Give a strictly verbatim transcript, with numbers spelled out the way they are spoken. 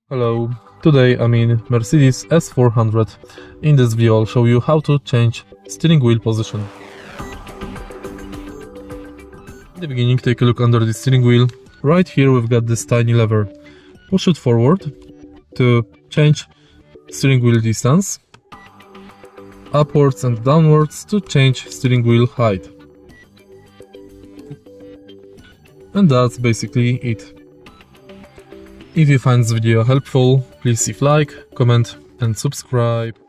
Hello, today I'm in Mercedes S four hundred. In this video I'll show you how to change steering wheel position. In the beginning, take a look under the steering wheel. Right here we've got this tiny lever. Push it forward to change steering wheel distance, upwards and downwards to change steering wheel height. And that's basically it. If you find this video helpful, please leave like, comment and subscribe.